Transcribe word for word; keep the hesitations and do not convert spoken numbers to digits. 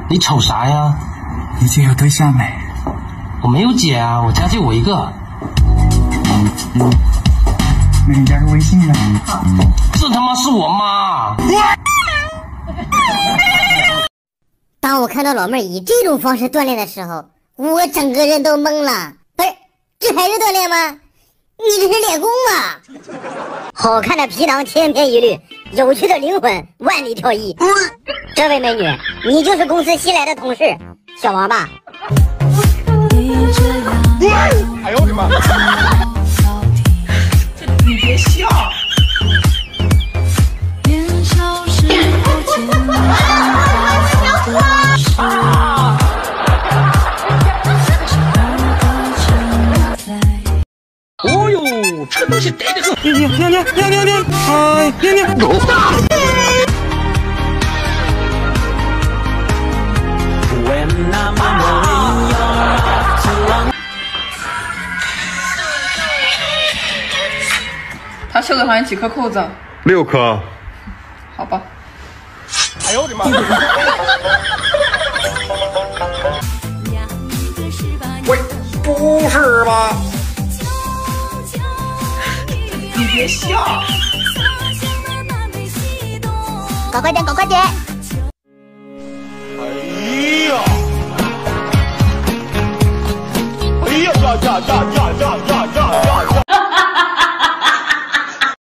你瞅啥呀？ 你姐有对象没？ 我没有姐啊，我家就我一个。 那你加个微信呢？ 这他妈是我妈！ 当我看到老妹儿以这种方式锻炼的时候，我整个人都懵了。不是，这还是锻炼吗？你这是练功吗？好看的皮囊千篇一律，有趣的灵魂万里挑一。这位美女，你就是公司新来的同事小王吧？ 哎呦我的妈！你别笑。哦呦，这东西呆得很。 娘娘娘娘娘娘，哎，娘娘。 他袖子上有几颗扣子？ 六颗。 好吧。 哎呦我的妈！喂，不是吧？你别笑。 搞快点，搞快点！ 哎呀！哎呀呀呀呀呀！